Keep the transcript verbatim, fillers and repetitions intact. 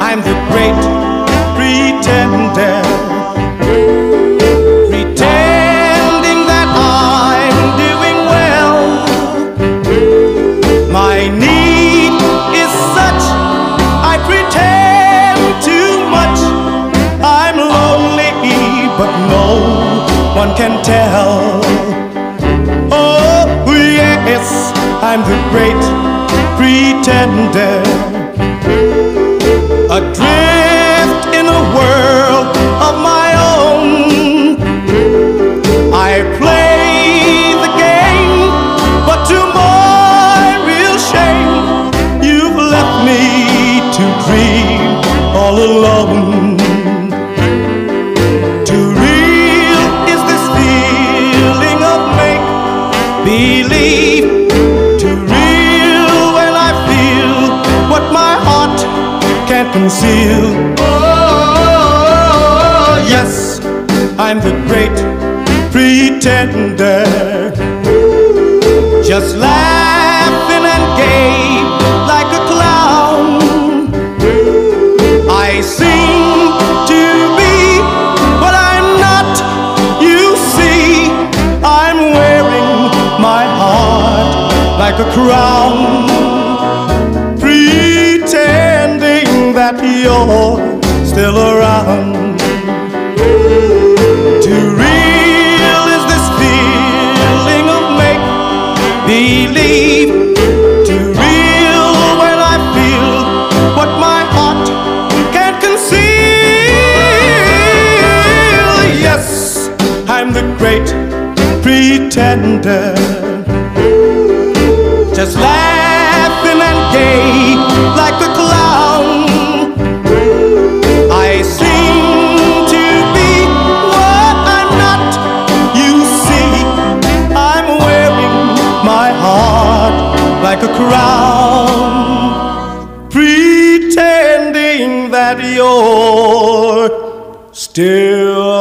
I'm the great pretender, pretending that I'm doing well. My need is such, I pretend too much. I'm lonely, but no one can tell. Oh yes, I'm the great pretender, adrift in a world of my own. I play the game, but to my real shame, you've left me to dream all alone. Too real is this feeling of make-believe, too real when I feel what my heart can't conceal. Oh, yes, I'm the great pretender, just laughing and gay like a clown. I seem to be what I'm not, you see. I'm wearing my heart like a crown, that you're still around. Too real is this feeling of make-believe, too real when I feel what my heart can't conceal. Yes, I'm the great pretender, just laughing and gay like a clown. I seem to be what I'm not, you see. I'm wearing my heart like a crown, pretending that you're still